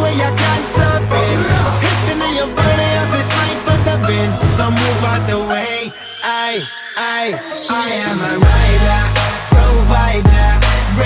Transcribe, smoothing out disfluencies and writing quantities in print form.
way I can't stop it. Hitting in your body, I feel strength with the wind. So move out the way. I am a rider, provider.